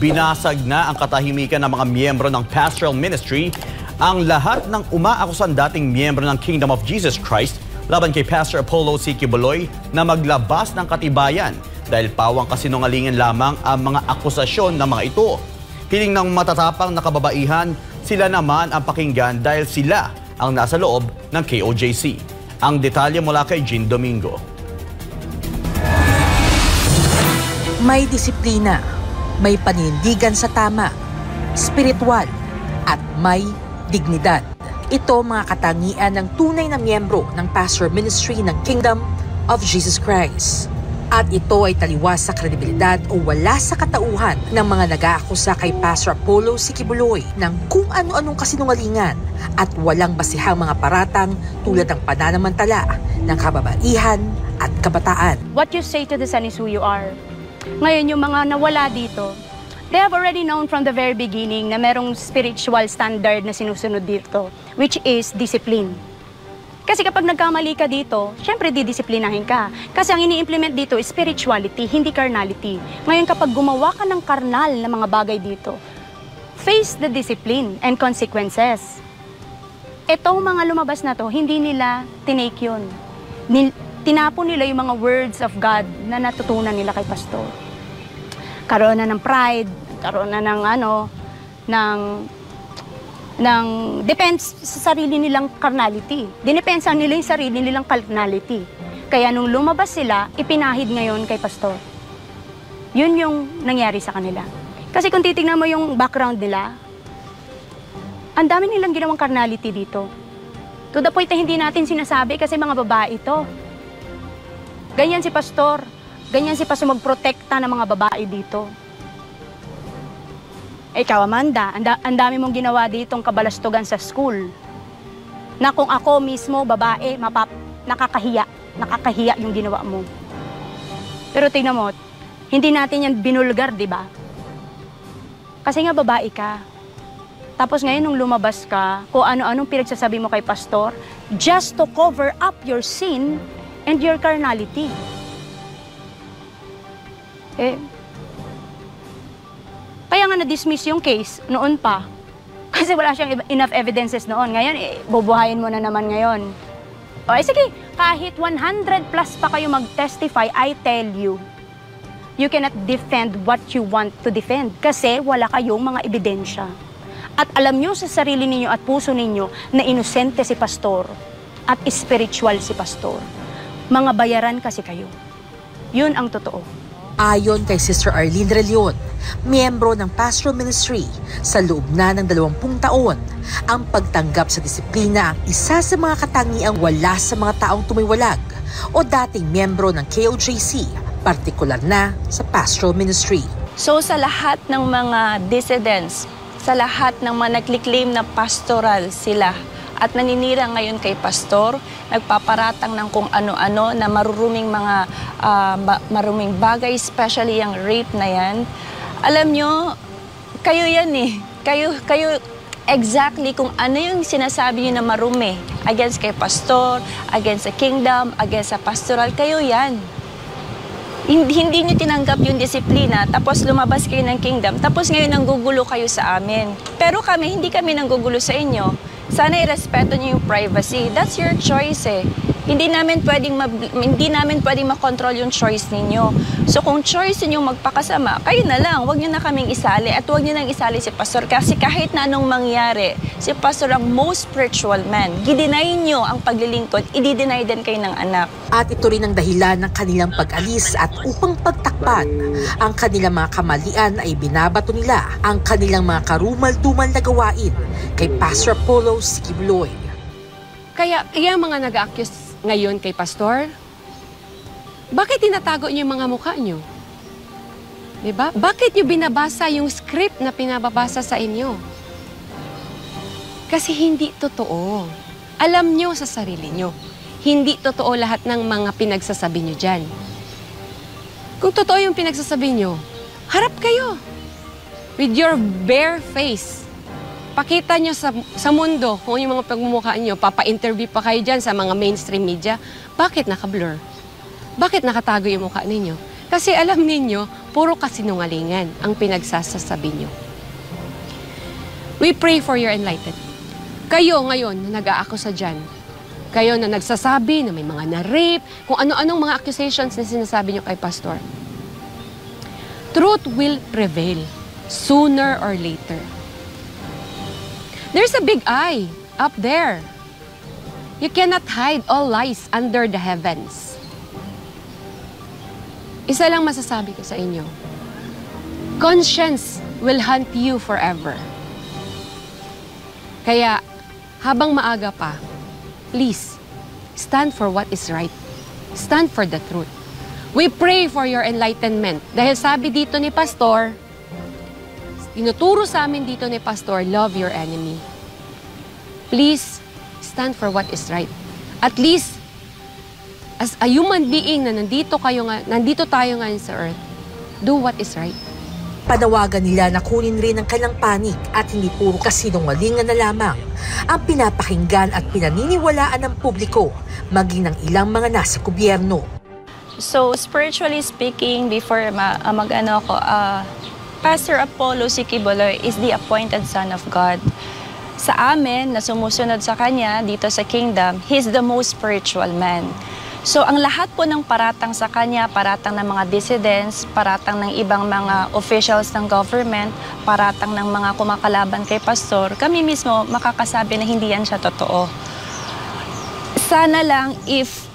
Binasag na ang katahimikan ng mga miyembro ng Pastoral Ministry. Ang lahat ng umaakusan dating miyembro ng Kingdom of Jesus Christ laban kay Pastor Apollo C. Quiboloy na maglabas ng katibayan dahil pawang kasinungalingan lamang ang mga akusasyon ng mga ito. Hiling ng matatapang na kababaihan, sila naman ang pakinggan dahil sila ang nasa loob ng KOJC. Ang detalye mula kay Jean Domingo. May disiplina, may panindigan sa tama, spiritual, at may dignidad. Ito mga katangian ng tunay na miyembro ng Pastoral Ministry ng Kingdom of Jesus Christ. At ito ay taliwas sa kredibilidad o wala sa katauhan ng mga nag-aakusa kay Pastor Apollo C. Quiboloy ng kung ano-anong kasinungalingan at walang basihang mga paratang tulad ng pananamantala ng kababaihan at kabataan. What you say to the sun is who you are. Ngayon, yung mga nawala dito, they have already known from the very beginning na merong spiritual standard na sinusunod dito, which is discipline. Kasi kapag nagkamali ka dito, syempre didisiplinahin ka. Kasi ang ini-implement dito is spirituality, hindi carnality. Ngayon, kapag gumawa ka ng karnal na mga bagay dito, face the discipline and consequences. Itong mga lumabas na to, hindi nila tinake yun. Tinapon nila yung mga words of God na natutunan nila kay pastor. Karoon na ng pride, karoon na ng depends sa sarili nilang carnality. Dinepensa nila yung sarili nilang carnality. Kaya nung lumabas sila, ipinahid ngayon kay pastor. Yun yung nangyari sa kanila. Kasi kung titignan mo yung background nila, ang dami nilang ginawang carnality dito. To the point na hindi natin sinasabi kasi mga babae ito. Ganyan si pastor. Ganyan si pastor magprotekta ng mga babae dito. Ikaw, Amanda, ang dami mong ginawa ditong kabalastugan sa school. Na kung ako mismo, babae, nakakahiya. Nakakahiya yung ginawa mo. Pero tingnan mo, hindi natin yan binulgar, di ba? Kasi nga babae ka. Tapos ngayon nung lumabas ka, kung ano-anong pinagsasabi mo kay pastor, just to cover up your sin and your carnality. Kaya nga na-dismiss yung case noon pa. Kasi wala siyang enough evidences noon. Ngayon, bubuhayin mo na naman ngayon. O, sige, kahit 100 plus pa kayo mag-testify, I tell you, you cannot defend what you want to defend. Kasi wala kayong mga ebidensya. At alam nyo sa sarili ninyo at puso ninyo na inosente si pastor at spiritual si pastor. Mga bayaran kasi kayo. Yun ang totoo. Ayon kay Sister Arlene Relion, miyembro ng Pastoral Ministry, sa loob na ng 20 taon, ang pagtanggap sa disiplina ang isa sa mga katangiang wala sa mga taong tumiwalag o dating miyembro ng KOJC, partikular na sa Pastoral Ministry. So sa lahat ng mga dissidents, sa lahat ng mga nagkiklaim na pastoral sila at naninira ngayon kay pastor, nagpaparatang ng kung ano-ano na maruruming mga maruming bagay, especially yung rape na yan. Alam nyo, kayo yan eh. Kayo exactly kung ano yung sinasabi nyo na marumi against kay pastor, against sa kingdom, against sa pastoral, kayo yan. Hindi nyo tinanggap yung disiplina, tapos lumabas kayo ng kingdom, tapos ngayon nanggugulo kayo sa amin. Pero kami, hindi kami nanggugulo sa inyo. Sana irespeto niyo yung privacy. That's your choice eh. Hindi namin pwedeng makontrol yung choice ninyo. So kung choice niyo magpakasama, kayo na lang. Huwag niyo na kaming isali at huwag niyo nang isali si pastor. Kasi kahit na anong mangyari, si pastor ang most spiritual man. Gideny niyo ang paglilingkod, i-deny din kayo ng anak. At ito rin ang dahilan ng kanilang pag-alis at upang pagtakpan ang kanilang mga kamalian ay binabato nila ang kanilang mga karumal-dumal na gawain kay Pastor Apollo C. Quiboloy. Kaya yung mga nag-accuse ngayon kay pastor, bakit tinatago niyo yung mga mukha niyo? Diba? Bakit niyo binabasa yung script na pinababasa sa inyo? Kasi hindi totoo. Alam niyo sa sarili niyo. Hindi totoo lahat ng mga pinagsasabi niyo dyan. Kung totoo yung pinagsasabi niyo, harap kayo. With your bare face. Pakita nyo sa mundo kung yung mga pagmumukha nyo, papa-interview pa kayo dyan sa mga mainstream media, bakit naka-blur? Bakit nakatago yung mukha ninyo? Kasi alam ninyo, puro kasinungalingan ang pinagsasasabi nyo. We pray for your enlightenment. Kayo ngayon na nag-aakusa dyan, kayo na nagsasabi na may mga na-rape, kung ano-anong mga accusations na sinasabi nyo kay Pastor. Truth will prevail sooner or later. There's a big eye up there. You cannot hide all lies under the heavens. Isa lang masasabi ko sa inyo. Conscience will hunt you forever. Kaya, habang maaga pa, please, stand for what is right. Stand for the truth. We pray for your enlightenment. Dahil sabi dito ni Pastor, tinuturo sa amin dito ni Pastor, love your enemy. Please, stand for what is right. At least, as a human being na nandito tayo ngayon sa earth, do what is right. Panawagan nila na kunin rin ang kanilang panig at hindi puro kasinungalingan na lamang ang pinapakinggan at pinaniniwalaan ng publiko, maging ng ilang mga nasa gobyerno. So, spiritually speaking, before Pastor Apollo C. Quiboloy is the appointed son of God. Sa amin, na sumusunod sa kanya dito sa kingdom, he's the most spiritual man. So, ang lahat po ng paratang sa kanya, paratang ng mga dissidents, paratang ng ibang mga officials ng government, paratang ng mga kumakalaban kay Pastor, kami mismo makakasabi na hindi yan siya totoo. Sana lang if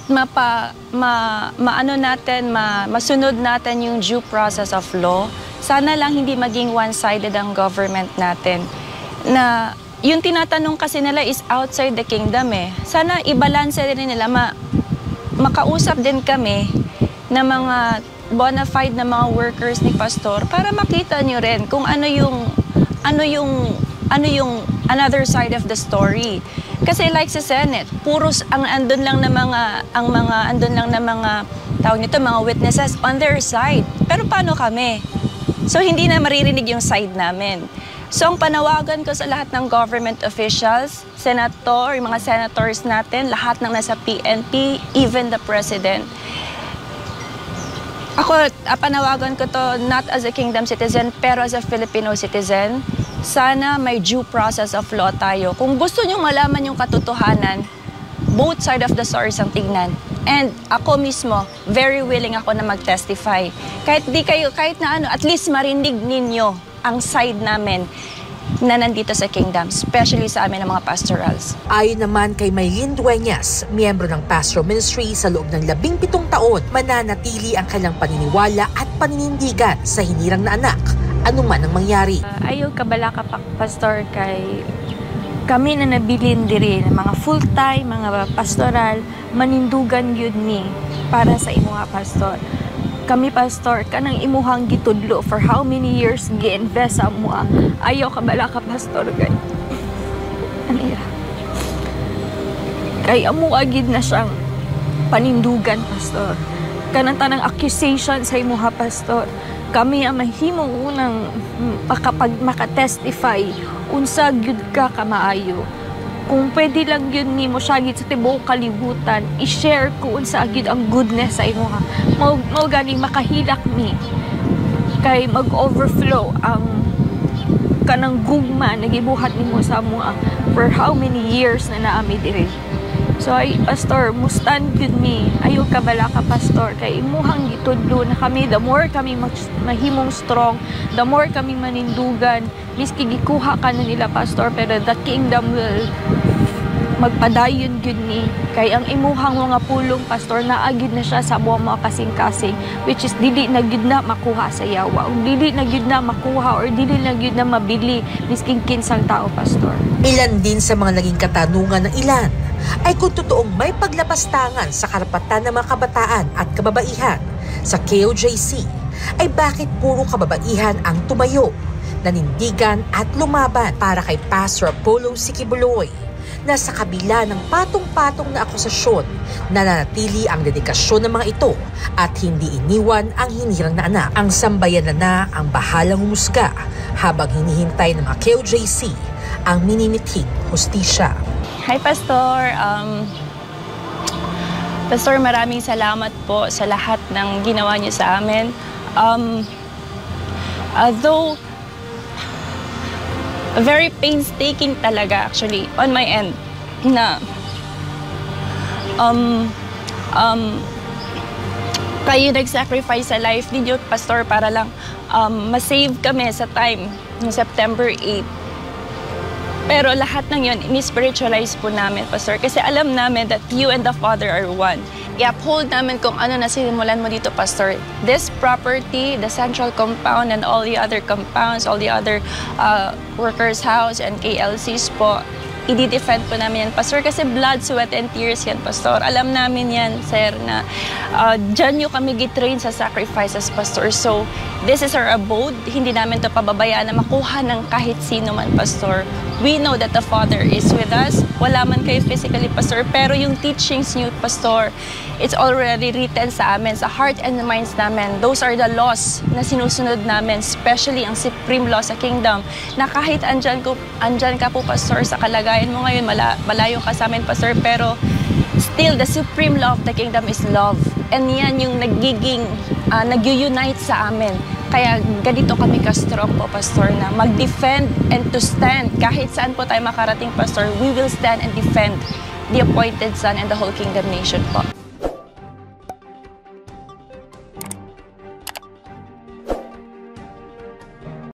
masunod natin yung due process of law, sana lang hindi maging one-sided ang government natin. Na yung tinatanong kasi nila is outside the kingdom eh. Sana i-balance rin nila, makausap din kami na mga bona fide na mga workers ni Pastor para makita nyo rin kung ano yung another side of the story. Kasi like sa Senate, puros andun lang na mga tawag nito, mga witnesses on their side. Pero paano kami? So hindi na maririnig yung side namin. So ang panawagan ko sa lahat ng government officials, senator, yung mga senators natin, lahat ng nasa PNP, even the president. Ako, panawagan ko to not as a kingdom citizen, pero as a Filipino citizen. Sana may due process of law tayo. Kung gusto nyo malaman yung katotohanan, both side of the stories ang tignan. And ako mismo, very willing ako na mag-testify. Kahit na at least marinig ninyo ang side namin na nandito sa kingdom, especially sa amin ng mga pastorals. Ayon naman kay Maylin Dueñas, miyembro ng pastoral ministry, sa loob ng 17 taon, mananatili ang kanilang paniniwala at paninindigan sa hinirang na anak, anuman ang mangyari. Ayaw kabalaka pa, Pastor, kay kami na nabilin diri mga full-time, mga pastoral, manindugan yun ni para sa imuha, Pastor. Kami, Pastor, kanang imuhang gitudlo for how many years gi-invest sa mua. Ayaw kabalaka, Pastor, kay kay amu agid na siyang panindugan, Pastor. Kanang tanang accusation sa imuha, Pastor. Kami ang mahimong unang makatestify unsa gyud ka kamaayo. Kung pwede lang yun ni mo siya sa tibuok kalibutan, i-share ko unsa gyud ang goodness sa imo ha. Mao ganing makahilak mi kay mag-overflow ang kanang gugma na gibuhat nimo sa amo for how many years na naami diri. So ay, Pastor, mustand yun mi. Ayaw kabala ka, Pastor. Kay imuhang gitudlo na kami, the more kami mahimong strong, the more kami manindugan. Miski gikuha ka na nila, Pastor, pero the kingdom will magpadayon yun ni. Kay ang imuhang mga pulong, Pastor, naagid na siya sa mga kasing-kasing, which is dili na gyud na makuha sa yawa. O dili na gyud na makuha or dili na gyud na mabili misking kinsang tao, Pastor. Ilan din sa mga naging katanungan ng ilan ay kung totoong may paglapastangan sa karapatan ng mga kabataan at kababaihan sa KOJC, ay bakit puro kababaihan ang tumayo, nanindigan at lumaban para kay Pastor Apollo C. Quiboloy, na sa kabila ng patong-patong na akusasyon, nananatili ang dedikasyon ng mga ito at hindi iniwan ang hinirang na anak. Ang sambayanan na ang bahalang humusga habang hinihintay ng mga KOJC ang minimithing hustisya. Hi, Pastor. Pastor, maraming salamat po sa lahat ng ginawa niyo sa amin. Though very painstaking talaga actually on my end na kayo nag-sacrifice sa life ninyo, Pastor, para lang masave kami sa time ng September 8. Pero lahat ng yun, ini-spiritualize po namin, Pastor, kasi alam namin that you and the Father are one. I-uphold namin kung ano na sinimulan mo dito, Pastor. This property, the central compound and all the other compounds, all the other workers' house and KLCs po, i-defend po namin yan, Pastor, kasi blood, sweat, and tears yan, Pastor. Alam namin yan, Sir, na dyan nyo kami gitrain sa sacrifices, Pastor. So, this is our abode. Hindi namin ito pababayaan na makuha ng kahit sino man, Pastor. We know that the Father is with us. Wala man kayo physically, Pastor, pero yung teachings nyo, Pastor, it's already written sa amin, sa heart and the minds namin. Those are the laws na sinusunod namin, especially ang supreme law sa kingdom, na kahit andyan ka po, Pastor, sa kalagayan mo ngayon, malayo ka sa amin, Pastor, pero still, the supreme law of the kingdom is love. And yan yung nag-unite sa amin. Kaya ganito kami ka-strong po, Pastor, na mag-defend and to stand. Kahit saan po tayo makarating, Pastor, we will stand and defend the appointed Son and the whole kingdom nation po.